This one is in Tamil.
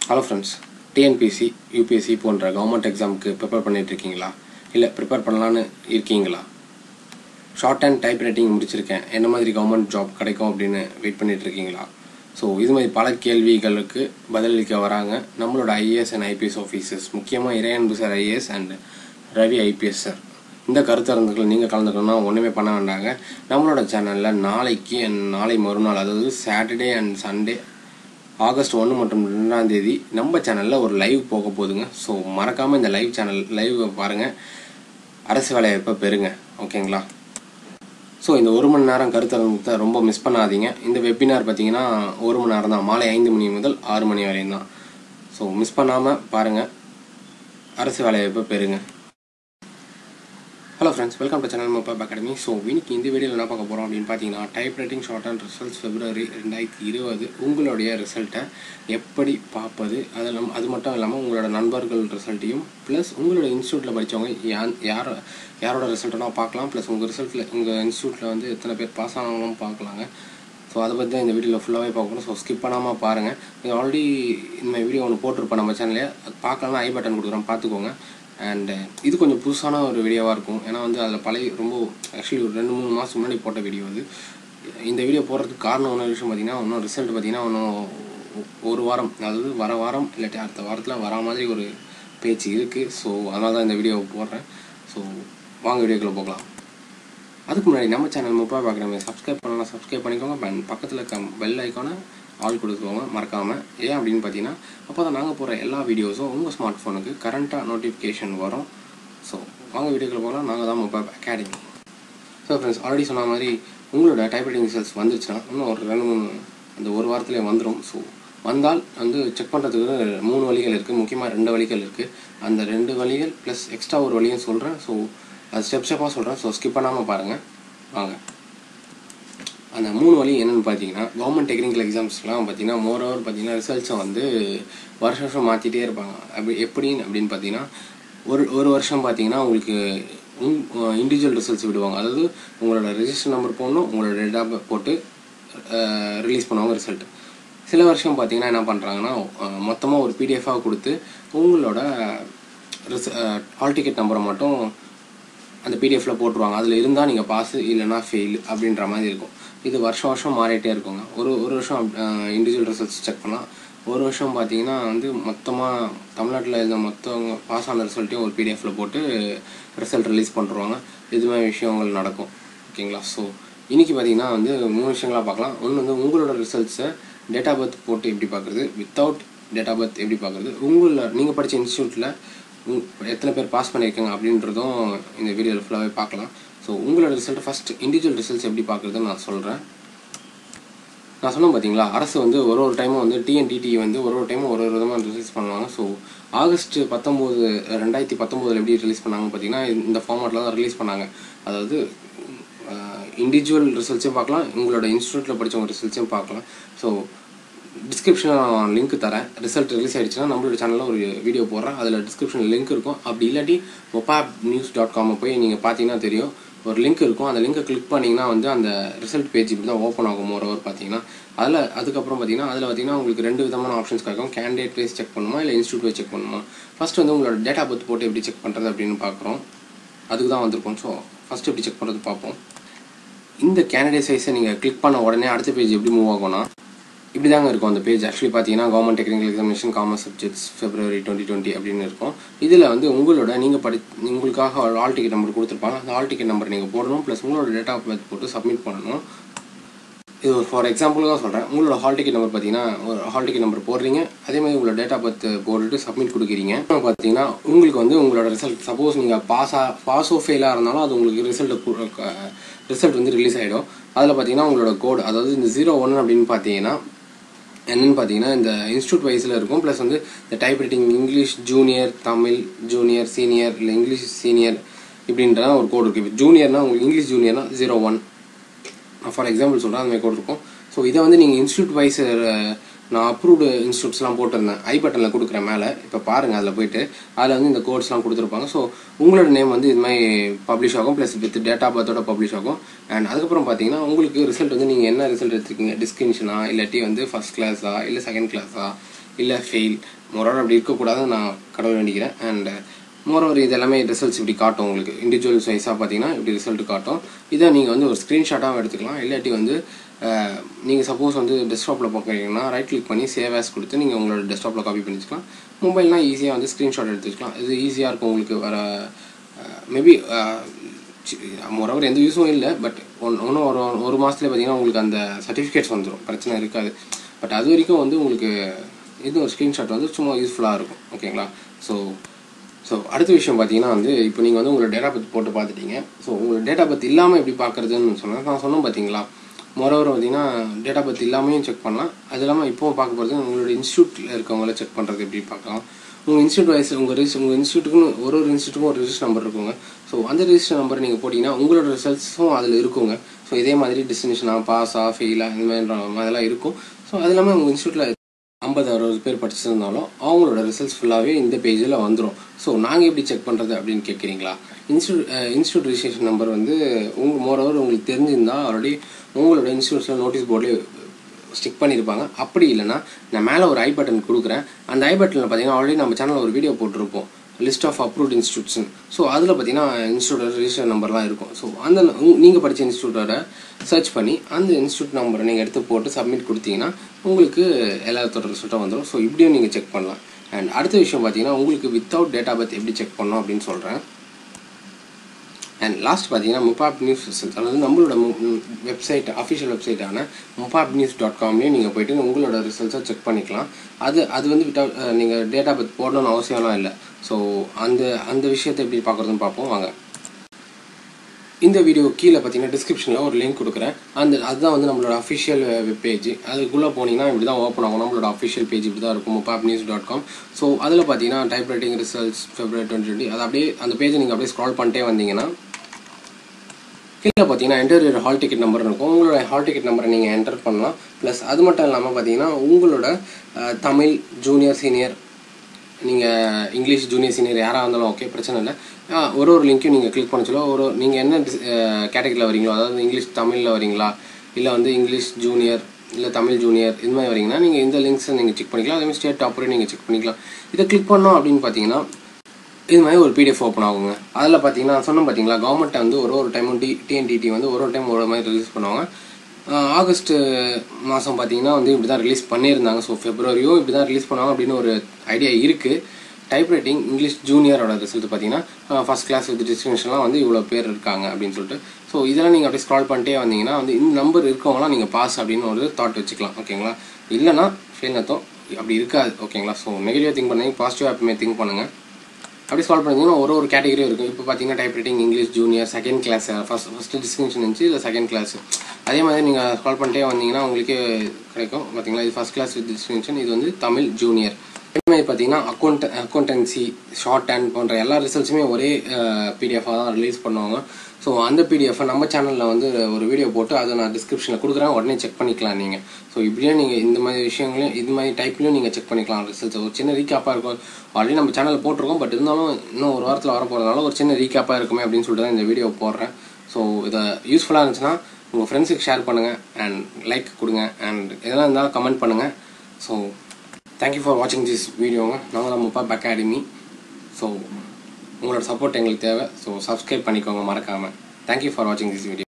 ஹலோ ஃப்ரெண்ட்ஸ், டிஎன்பிசி யூபிஎஸ்சி போன்ற கவர்மெண்ட் எக்ஸாமுக்கு ப்ரிப்பேர் பண்ணிட்டு இருக்கீங்களா? இல்லை ப்ரிப்பேர் பண்ணலான்னு இருக்கீங்களா? ஷார்ட் அண்ட் டைப் ரைட்டிங் முடிச்சிருக்கேன், என்ன மாதிரி கவர்மெண்ட் ஜாப் கிடைக்கும் அப்படின்னு வெயிட் பண்ணிட்டு இருக்கீங்களா? ஸோ இது மாதிரி பல கேள்விகளுக்கு பதிலளிக்க வராங்க நம்மளோட ஐஏஎஸ் அண்ட் ஐபிஎஸ் ஆஃபீஸர்ஸ், முக்கியமாக Iraianbu sir IAS and Ravi IPS sir. இந்த கருத்தரங்குகள் நீங்கள் கலந்துக்கணும்னா ஒன்றுமே பண்ண வேண்டாங்க. நம்மளோட சேனலில் நாளைக்கு அண்ட் நாளை மறுநாள், அதாவது சாட்டர்டே அண்ட் சண்டே ஆகஸ்ட் 1 மற்றும் 2ஆம் தேதி நம்ம சேனலில் ஒரு லைவ் போக போகுதுங்க. ஸோ மறக்காமல் இந்த லைவ் பாருங்கள், அரசு வேலைவாய்ப்பை பெறுங்க. ஓகேங்களா? ஸோ இந்த 1 மணி நேரம் கருத்தரங்கத்தை ரொம்ப மிஸ் பண்ணாதீங்க. இந்த வெபினார் பார்த்தீங்கன்னா 1 மணி நேரம் தான், மாலை 5 மணி முதல் 6 மணி வரையும் தான். ஸோ மிஸ் பண்ணாமல் பாருங்கள், அரசு வேலைவாய்ப்பை பெறுங்க. Hello friends, welcome to channel mobile academy. So இன்னைக்கு இந்த வீடியோவில் என்ன பார்க்க போகிறோம் அப்படின்னு பார்த்தீங்கன்னா, type writing short and results February 2020 உங்களுடைய ரிசல்ட்டை எப்படி பார்ப்பது, அது மட்டும் இல்லாமல் உங்களோட நண்பர்கள் ரிசல்ட்டையும் ப்ளஸ் உங்களோட இன்ஸ்டியூட்டில் படித்தவங்க யாரோட ரிசல்ட்டை பார்க்கலாம், ப்ளஸ் உங்கள் ரிசல்ட்டில் உங்கள் இன்ஸ்டியூட்டில் வந்து எத்தனை பேர் பாஸ் ஆனாலும் பார்க்கலாங்க. ஸோ அதை பற்றி தான் இந்த வீடியோவில் ஃபுல்லாகவே பார்க்கணும். ஸோ ஸ்கிப் பண்ணாமல் பாருங்கள். இது ஆல்ரெடி இந்த வீடியோ ஒன்று போட்டிருப்பேன் நம்ம சேனல்லே, அது பார்க்கலன்னா ஐ பட்டன் கொடுக்குறோம், பார்த்துக்கோங்க. அண்ட் இது கொஞ்சம் புதுசான ஒரு வீடியோவாக இருக்கும், ஏன்னா வந்து அதில் ரொம்ப ஆக்சுவலி ஒரு 2-3 மாதம் முன்னாடி போட்ட வீடியோ அது. இந்த வீடியோ போடுறதுக்கு காரணம் ஒன்று விஷயம் பார்த்தீங்கன்னா, இன்னும் ரிசல்ட் பார்த்தீங்கன்னா இன்னும் ஒரு வாரம், அதாவது வர வாரம் இல்லாட்டி அடுத்த வாரத்தில் வரா மாதிரி ஒரு பேச்சு இருக்குது. ஸோ அதனால தான் இந்த வீடியோவை போடுறேன். ஸோ வாங்க வீடியோக்குள்ளே போகலாம். அதுக்கு முன்னாடி நம்ம சேனல் மொபைல் பார்க்குறவங்க சப்ஸ்கிரைப் பண்ணலாம், சப்ஸ்கிரைப் பண்ணிக்கோங்க. பக்கத்தில் இருக்க பெல் ஐக்கானை ஆல் கொடுத்துக்கோங்க மறக்காமல். ஏன் அப்படின்னு பார்த்தீங்கன்னா, அப்போ தான் நாங்கள் போகிற எல்லா வீடியோஸும் உங்கள் ஸ்மார்ட் ஃபோனுக்கு கரண்ட்டாக நோட்டிஃபிகேஷன் வரும். ஸோ வாங்க வீடியோக்குள்ள போகலாம். நாங்கள் தான் mobile academy. So friends, already சொன்ன மாதிரி உங்களோட டைப்ரைட்டிங் ரிசல்ட்ஸ் வந்துச்சுன்னா இன்னும் ஒரு 2-3 அந்த ஒரு வாரத்துலேயே வந்துடும். ஸோ வந்தால் வந்து செக் பண்ணுறதுக்கு 3 வழிகள் இருக்குது, முக்கியமாக 2 வழிகள் இருக்குது. அந்த 2 வழிகள் ப்ளஸ் எக்ஸ்ட்ரா ஒரு வழியும் சொல்கிறேன். ஸோ அது ஸ்டெப்பாக சொல்கிறேன். ஸோ ஸ்கிப் பண்ணாமல் பாருங்கள். வாங்க. அந்த 3 வழி என்னென்னு பார்த்தீங்கன்னா, கவர்மெண்ட் டெக்னிக்கல் எக்ஸாம்ஸ்லாம் பார்த்தீங்கன்னா மோரோவர் பார்த்தீங்கன்னா ரிசல்ட்ஸை வந்து வருஷம் மாற்றிட்டே இருப்பாங்க. அப்படின்னு பார்த்தீங்கன்னா, ஒரு வருஷம் பார்த்தீங்கன்னா உங்களுக்கு இண்டிவிஜுவல் ரிசல்ட்ஸ் விடுவாங்க. அதாவது உங்களோட ரெஜிஸ்டர் நம்பர் போடணும், உங்களோட டேட்டா போட்டு ரிலீஸ் பண்ணுவாங்க ரிசல்ட். சில வருஷம் பார்த்தீங்கன்னா என்ன பண்ணுறாங்கன்னா, மொத்தமாக ஒரு பிடிஎஃபாக கொடுத்து உங்களோட ஹால் டிக்கெட் நம்பரை மட்டும் அந்த பிடிஎஃப்பில் போட்டுருவாங்க. அதில் இருந்தால் நீங்கள் பாஸு, இல்லைனா ஃபெயில் அப்படின்ற மாதிரி இருக்கும். இது வருஷம் மாறிட்டே இருக்குங்க. ஒரு வருஷம் இண்டிவிஜுவல் ரிசல்ட்ஸ் செக் பண்ணலாம். ஒரு வருஷம் பார்த்தீங்கன்னா வந்து மொத்தமாக தமிழ்நாட்டில் இருந்த மொத்தவங்க பாஸ் ஆன ரிசல்ட்டையும் ஒரு பிடிஎஃப்பில் போட்டு ரிசல்ட் ரிலீஸ் பண்ணுறாங்க. இது மாதிரி விஷயங்கள் நடக்கும். ஓகேங்களா? ஸோ இன்றைக்கி பார்த்தீங்கன்னா வந்து 3 விஷயங்களாக பார்க்கலாம். ஒன்று வந்து உங்களோட ரிசல்ட்ஸை டேட் ஆஃப் பர்த் போட்டு எப்படி பார்க்குறது, வித்தவுட் டேட் ஆஃப் பர்த் எப்படி பார்க்குறது, நீங்கள் படித்த இன்ஸ்டியூட்டில் எத்தனை பேர் பாஸ் பண்ணியிருக்காங்க அப்படின்றதும் இந்த வீடியோவில் ஃபுல்லாகவே பார்க்கலாம். ஸோ உங்களோட ரிசல்ட் ஃபஸ்ட் இண்டிவிஜுவல் ரிசல்ட்ஸ் எப்படி பார்க்குறதுன்னு நான் சொல்கிறேன். நான் சொன்னேன் பார்த்தீங்களா, அரசு வந்து ஒரு டைமும் வந்து டிஎன்டிடி வந்து ஒரு டைமும் ஒரு விதமாக ரிலீஸ் பண்ணுவாங்க. ஸோ ஆகஸ்ட் 19, 2019 எப்படி ரிலீஸ் பண்ணாங்கன்னு பார்த்தீங்கன்னா, இந்த ஃபார்மேட்டில் தான் ரிலீஸ் பண்ணாங்க. அதாவது இண்டிவிஜுவல் ரிசல்ட்ஸையும் பார்க்கலாம், உங்களோட இன்ஸ்டியூட்டில் படித்தவங்க ரிசல்ட்ஸையும் பார்க்கலாம். ஸோ டிஸ்கிரிப்ஷனில் நான் லிங்க் தரேன். ரிசல்ட் ரிலீஸ் ஆகிடுச்சுன்னா நம்மளோட சேனலில் ஒரு வீடியோ போடுறேன், அதில் டிஸ்கிரிப்ஷனில் லிங்க் இருக்கும். அப்படி இல்லாட்டி mopabnews.com போய் நீங்கள் பார்த்தீங்கன்னா தெரியும், ஒரு லிங்க் இருக்கும். அந்த லிங்கை கிளிக் பண்ணிங்கன்னா வந்து அந்த ரிசல்ட் பேஜ் இப்படி தான் ஓப்பன் ஆகும். மோரோவர் பார்த்தீங்கன்னா அதுக்கப்புறம் பார்த்தீங்கன்னா உங்களுக்கு 2 விதமான ஆப்ஷன்ஸ் கிடைக்கும். கேண்டிடேட் வைஸ் செக் பண்ணுமா, இல்லை இன்ஸ்டியூட் வைஸ் செக் பண்ணுமா. ஃபஸ்ட் வந்து உங்களோட டேட் ஆஃப் பர்த் போட்டு எப்படி செக் பண்ணுறது அப்படின்னு பார்க்குறோம். அதுக்கு தான் வந்திருக்கும். ஸோ ஃபஸ்ட்டு எப்படி செக் பண்ணுறது பார்ப்போம். இந்த கேண்டிடேட் வைஸை நீங்கள் கிளிக் பண்ண உடனே அடுத்த பேஜ் எப்படி மூவ் ஆகும்னா இப்படி தாங்க இருக்கும் அந்த பேஜ். ஆக்சுவலி பார்த்தீங்கன்னா government technical examination commerce subjects February 2020 அப்படின்னு இருக்கும். இதில் வந்து உங்களுக்காக ஒரு ஹால் டிக்கெட் நம்பர் கொடுத்துருப்பாங்க. அந்த ஹால் டிக்கெட் நம்பர் நீங்கள் போடணும், ப்ளஸ் உங்களோட டேட் ஆஃப் பர்த் போட்டு சப்மிட் பண்ணணும். இது ஒரு ஃபார் எக்ஸாம்பிள் தான் சொல்கிறேன். உங்களோட ஹால் டிக்கெட் நம்பர் பார்த்தீங்கன்னா ஒரு ஹால் டிக்கெட் நம்பர் போடுறீங்க, அதேமாதிரி உங்களோட டேட் ஆஃப் பர்த் போட்டுட்டு சப்மிட் கொடுக்குறீங்க. பார்த்தீங்கன்னா உங்களுக்கு வந்து உங்களோட ரிசல்ட் பாஸ் ஃபெயிலாக இருந்தாலும் அது உங்களுக்கு ரிசல்ட் வந்து ரிலீஸ் ஆகிடும். அதில் பார்த்தீங்கன்னா உங்களோட கோடு, அதாவது இந்த 01 அப்படின்னு பார்த்தீங்கன்னா என்னென்னு பார்த்தீங்கன்னா இந்த இன்ஸ்டியூட் வைஸில் இருக்கும். ப்ளஸ் வந்து இந்த type writing English junior, Tamil junior, senior, இல்லை இங்கிலீஷ் சீனியர் இப்படின்ற ஒரு கோடு இருக்குது. இப்போ ஜூனியர்னா உங்களுக்கு இங்கிலீஷ் ஜூனியர்னா 01 ஃபார் எக்ஸாம்பிள் சொல்கிறேன், அந்த மாதிரி கோடு இருக்கும். ஸோ இதை வந்து நீங்கள் இன்ஸ்டியூட் வைஸ் நான் அப்ரூவ்டு இன்ஸ்டியூட்ஸ்லாம் போட்டிருந்தேன், ஐ பட்டனில் கொடுக்குறேன் மேலே. இப்போ பாருங்கள், அதில் போய்ட்டு அதில் வந்து இந்த கோட்ஸ்லாம் கொடுத்துருப்பாங்க. ஸோ உங்களோட நேம் வந்து இது மாதிரி பப்ளிஷ் ஆகும், ப்ளஸ் வித் டேட் ஆஃப் பர்த்தோட பப்ளிஷ் ஆகும். அண்ட் அதுக்கப்புறம் பார்த்தீங்கன்னா உங்களுக்கு ரிசல்ட் வந்து நீங்கள் என்ன ரிசல்ட் எடுத்துருக்கீங்க, டிஸ்டிங்ஷனா இல்லாட்டி வந்து ஃபஸ்ட் கிளாஸா இல்லை செகண்ட் கிளாஸா இல்லை ஃபெயில். மோரோவர் அப்படி இருக்கக்கூடாதுன்னு நான் கடவுள் வேண்டிக்கிறேன். அண்ட் மோரோவர் இது எல்லாமே ரிசல்ட்ஸ் இப்படி காட்டும் உங்களுக்கு. இண்டிவிஜுவல்ஸ் வைஸாக பார்த்தீங்கன்னா இப்படி ரிசல்ட் காட்டும். இதை நீங்கள் வந்து ஒரு ஸ்க்ரீன்ஷாட்டாகவும் எடுத்துக்கலாம். இல்லாட்டி வந்து நீங்கள் சப்போஸ் வந்து டெஸ்க்டாப்பில் பார்க்குறீங்கன்னா ரைட் கிளிக் பண்ணி சேவ் ஆஸ் கொடுத்து நீங்கள் உங்களோட டெஸ்க்டாப்பில் காப்பி பண்ணி வச்சுக்கலாம். மொபைல்னால் ஈஸியாக வந்து ஸ்க்ரீன்ஷாட் எடுத்து வச்சுக்கலாம். இது ஈஸியாக இருக்கும் உங்களுக்கு. வர மேபி மோரோவர் எந்த யூஸும் இல்லை. பட் இன்னும் ஒரு மாதத்துல பார்த்தீங்கன்னா உங்களுக்கு அந்த சர்டிஃபிகேட்ஸ் வந்துடும், பிரச்சனை இருக்காது. பட் அது வரைக்கும் வந்து உங்களுக்கு இது ஒரு ஸ்க்ரீன்ஷாட் வந்து சும்மா யூஸ்ஃபுல்லாக இருக்கும். ஓகேங்களா? ஸோ அடுத்த விஷயம் பார்த்தீங்கன்னா வந்து இப்போ நீங்கள் வந்து உங்களோட டேட்டா பற்றி போட்டு பார்த்துட்டீங்க. ஸோ உங்களோட டேட்டா பற்றி இல்லாமல் எப்படி பார்க்குறதுன்னு சொன்னேன். நான் சொன்னேன் பார்த்தீங்களா, மோரோவர் பார்த்தீங்கன்னா டேட்டா பற்றி இல்லாமையும் செக் பண்ணலாம். அது இல்லாமல் இப்போவும் பார்க்க போகிறது உங்களோட இன்ஸ்டியூட்டில் இருக்கவங்கள செக் பண்ணுறது எப்படி பார்க்கலாம். உங்கள் இன்ஸ்டியூட் வைஸ் உங்கள் இன்ஸ்டியூட்டுக்குன்னு ஒரு இன்ஸ்டியூட்டுக்கும் ஒரு ரிஜிஸ்டர் நம்பர் இருக்குங்க. ஸோ அந்த ரிஜிஸ்டர் நம்பர் நீங்கள் போட்டிங்கன்னா உங்களோட ரிசல்ட்ஸும் அதில் இருக்குங்க. ஸோ இதே மாதிரி டெஸ்டினேஷனாக பாஸாக ஃபெயிலாக இந்த மாதிரி அதெல்லாம் இருக்கும். ஸோ அது இல்லாமல் உங்கள் இன்ஸ்டியூட்டில் 50-60 பேர் படிச்சிருந்தாலும் அவங்களோட ரிசல்ட்ஸ் ஃபுல்லாகவே இந்த பேஜில் வந்துடும். ஸோ நாங்கள் எப்படி செக் பண்ணுறது அப்படின்னு கேட்குறீங்களா? இன்ஸ்டியூட் ரிஜிஸ்ட்ரேஷன் நம்பர் வந்து மோரோவர் உங்களுக்கு தெரிஞ்சிருந்தால் ஆல்ரெடி உங்களோட இன்ஸ்டியூட்ஸில் நோட்டீஸ் போர்ட்லேயே ஸ்டிக் பண்ணியிருப்பாங்க. அப்படி இல்லைனா நான் மேலே ஒரு ஐ பட்டன் கொடுக்குறேன். அந்த ஐ பட்டனில் பார்த்தீங்கன்னா ஆல்ரெடி நம்ம சேனலில் ஒரு வீடியோ போட்டிருப்போம், லிஸ்ட் ஆஃப் அப்ரூவ்ட் இன்ஸ்டியூட்ஸ்னு. ஸோ அதில் பார்த்தீங்கன்னா இன்ஸ்டியூட்டோட ரிஜிஸ்டர் நம்பர்லாம் இருக்கும். ஸோ அந்த நீங்கள் படித்த இன்ஸ்டியூட்டோட சர்ச் பண்ணி அந்த இன்ஸ்டியூட் நம்பரை நீங்கள் எடுத்து போட்டு சப்மிட் கொடுத்தீங்கன்னா உங்களுக்கு எல்லாத்தோட ரிசல்ட்டும் வந்துடும். ஸோ இப்படியும் நீங்கள் செக் பண்ணலாம். அண்ட் அடுத்த விஷயம் பார்த்தீங்கன்னா உங்களுக்கு வித்தவுட் டேட்டா பர்த் எப்படி செக் பண்ணோம் அப்படின்னு சொல்கிறேன். அண்ட் லாஸ்ட் பார்த்தீங்கன்னா முப்பாப் நியூஸ் ரிசல்ட், அதாவது நம்மளோட வெப்சைட் அஃபிஷியல் வெப்சைட்டான mupapnews.com-லேயும் நீங்கள் போய்ட்டு உங்களோட ரிசல்ட்ஸை செக் பண்ணிக்கலாம். அது வந்து வித்தவுட் நீங்கள் டேட்டா பர்த் போடணும்னு அவசியம்லாம் இல்லை. ஸோ அந்த விஷயத்தை எப்படி பார்க்குறதுன்னு பார்ப்போம் வாங்க. இந்த வீடியோ கீழே பார்த்தீங்கன்னா டிஸ்கிரிப்ஷனில் ஒரு லிங்க் கொடுக்குறேன். அதுதான் வந்து நம்மளோட அஃபிஷியல் வெப் பேஜ். அதுக்குள்ளே போனீங்கன்னா இப்படி தான் ஓப்பன் ஆகும். நம்மளோட அஃபிஷியல் பேஜ் இப்படி தான் இருக்கும், mupapnews.com. ஸோ அதில் பார்த்தீங்கன்னா டைப் ரைட்டிங் ரிசல்ட்ஸ் February 2020 அது அப்படியே அந்த பேஜை நீங்கள் அப்படியே ஸ்க்ரால் பண்ணிட்டே வந்தீங்கன்னா கீழே பார்த்தீங்கன்னா enter your hall ticket number இருக்கும். உங்களோட ஹால் டிக்கெட் நம்பரை நீங்கள் என்டர் பண்ணலாம். ப்ளஸ் அது மட்டும் இல்லாமல் பார்த்தீங்கன்னா உங்களோட தமிழ் ஜூனியர் சீனியர், நீங்கள் இங்கிலீஷ் ஜூனியர் சீனியர் யாராக இருந்தாலும் ஓகே, பிரச்சனை இல்லை. ஒரு லிங்க்கையும் நீங்கள் கிளிக் பண்ண சொல்ல நீங்கள் என்ன கேட்டகரியில் வரீங்களோ, அதாவது இங்கிலீஷ் தமிழில் வரீங்களா, இல்லை வந்து இங்கிலீஷ் ஜூனியர் இல்லை தமிழ் ஜூனியர் இது மாதிரி வரீங்கன்னா நீங்கள் இந்த லிங்க்ஸை நீங்கள் செக் பண்ணிக்கலாம். அதேமாதிரி ஸ்டேட் டாப்பரையும் நீங்கள் செக் பண்ணிக்கலாம். இதை கிளிக் பண்ணோம் அப்படின்னு பார்த்தீங்கன்னா இது மாதிரி ஒரு PDF ஓப்பன் ஆகுங்க. அதில் பார்த்தீங்கன்னா சொன்னோம் பார்த்தீங்களா, கவர்மெண்ட் வந்து ஒரு டைமும் TNTT வந்து ஒரு டைம் ஒரு மாதிரி ரிலீஸ் பண்ணுவாங்க. ஆகஸ்ட் மாதம் பார்த்தீங்கன்னா வந்து இப்படி தான் ரிலீஸ் பண்ணியிருந்தாங்க. ஸோ ஃபெப்ரவரியும் இப்படி தான் ரிலீஸ் பண்ணுவாங்க அப்படின்னு ஒரு ஐடியா இருக்குது. டைப் ரைட்டிங் இங்கிலீஷ் ஜூனியரோட ரிசல்ட் பார்த்தீங்கன்னா ஃபஸ்ட் கிளாஸ் வித் டிஸ்டிங்ஷன்லாம் வந்து இவ்வளோ பேர் இருக்காங்க அப்படின்னு சொல்லிட்டு. ஸோ இதெல்லாம் நீங்கள் அப்படியே ஸ்க்ரால் பண்ணிட்டே வந்தீங்கன்னா வந்து இந்த நம்பர் இருக்கவங்களாம் நீங்கள் பாஸ் அப்படின்னு ஒரு தாட் வச்சுக்கலாம். ஓகேங்களா? இல்லைனா ஃபெயில் அர்த்தம் அப்படி இருக்காது. ஓகேங்களா? ஸோ நெகட்டிவாக திங்க் பண்ணுங்க, பாசிட்டிவாக எப்பவுமே திங்க் பண்ணுங்கள். அப்படி சால்வ் பண்ணிங்கன்னா ஒரு கேட்டகரியும் இருக்கும். இப்போ பார்த்தீங்கன்னா type writing English junior second class first distinction இருந்துச்சு, இல்லை செகண்ட் கிளாஸ். அதே மாதிரி நீங்கள் சால்வ் பண்ணிட்டே வந்தீங்கன்னா உங்களுக்கே கிடைக்கும். பார்த்தீங்களா, இது ஃபஸ்ட் கிளாஸ் வித் டிஸ்டிங்ஷன், இது வந்து தமிழ் ஜூனியர். அதே மாதிரி பார்த்தீங்கன்னா அக்கௌண்டன்சி ஷார்ட் ஹேண்ட் போன்ற எல்லா ரிசல்ட்ஸுமே ஒரே PDF-ஆக தான் ரிலீஸ் பண்ணுவாங்க. ஸோ அந்த PDF-ஐ நம்ம சேனலில் வந்து ஒரு வீடியோ போட்டு அதை நான் டிஸ்கிரிப்ஷனில் கொடுக்குறேன், உடனே செக் பண்ணிக்கலாம் நீங்கள். ஸோ இப்படியே நீங்கள் இந்த மாதிரி விஷயங்களையும் இது மாதிரி டைப்லையும் நீங்கள் செக் பண்ணிக்கலாம் ரிசல்ட்ஸ். ஒரு சின்ன ரீகேப்பாக இருக்கும். ஆல்ரெடி நம்ம சேனலில் போட்டிருக்கோம், பட் இருந்தாலும் இன்னும் ஒரு வாரத்தில் வர போகிறதுனால ஒரு சின்ன ரீகேப்பாக இருக்குமே அப்படின்னு சொல்லிட்டு தான் இந்த வீடியோ போடுறேன். ஸோ இதை யூஸ்ஃபுல்லாக இருந்துச்சுன்னா உங்கள் ஃப்ரெண்ட்ஸுக்கு ஷேர் பண்ணுங்கள் அண்ட் லைக் கொடுங்க அண்ட் எதெல்லாம் இருந்தாலும் கமெண்ட் பண்ணுங்கள். ஸோ தேங்க்யூ ஃபார் வாட்சிங் திஸ் வீடியோங்க. நாங்கள் தான் முப்பாப் அகாடமி. ஸோ உங்களோட சப்போர்ட் எங்களுக்கு தேவை. ஸோ சப்ஸ்கிரைப் பண்ணிக்கோங்க மறக்காமல். தேங்க்யூ ஃபார் வாட்சிங் திஸ் வீடியோ.